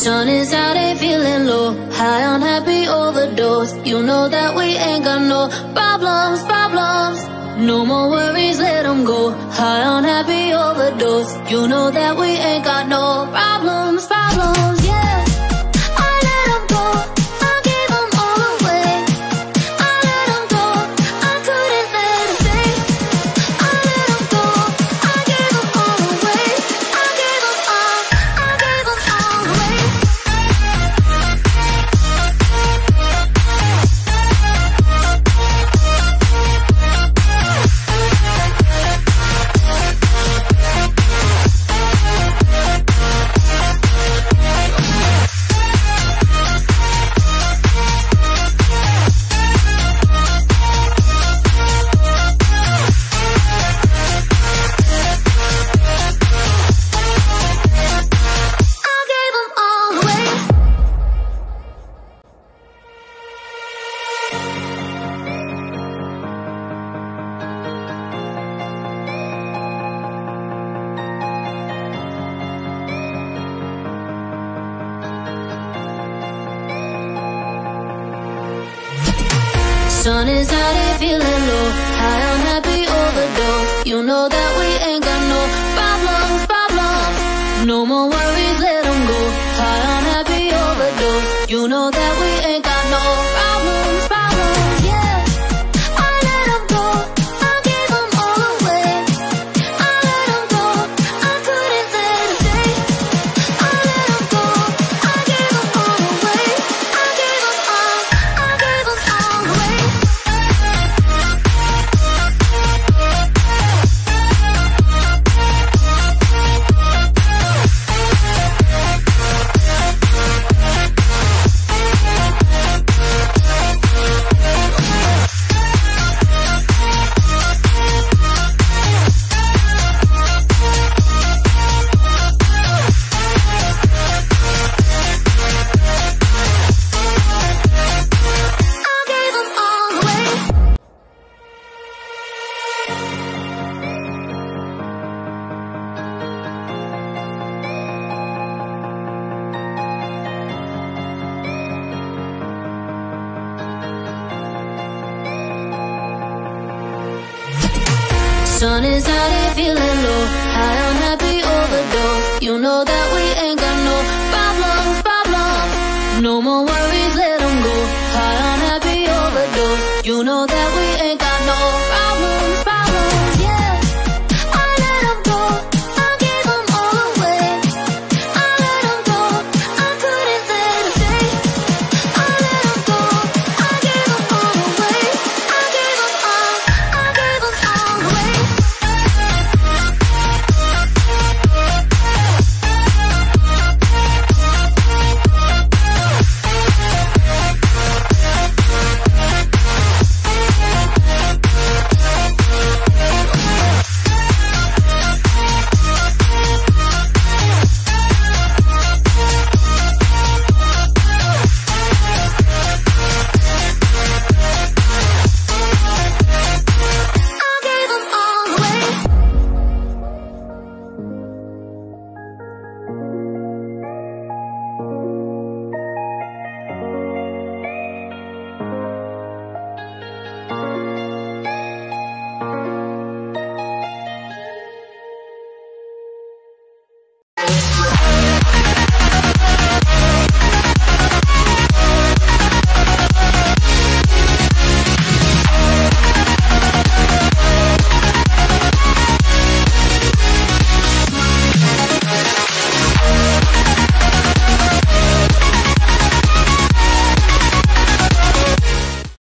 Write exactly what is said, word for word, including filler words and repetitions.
Sun is out, ain't feeling low. High on happy overdose. You know that we ain't got no problems, problems. No more worries, let them go. High on happy overdose. You know that we ain't got no problems, problems, yeah. I let them go, I gave them all away. I let them go, I couldn't let them stay. I let them go, I gave them all away. I gave them all, I gave them all away. Sun is out, ain't feeling low. High on happy overdose. You know that we ain't got no problems, problems. No more worries, let them go. High on happy overdose. You know that we ain't got no problems, problems, yeah. I let them go, I gave them all away. I let them go, I couldn't let them stay. I let them go, I gave them all away. I gave them all, I gave them all away. Sun is out, ain't feeling low. High on happy overdose. You know that we ain't got no problems, problems. No more worries, let them go. High on happy overdose. You know that we ain't got no problems.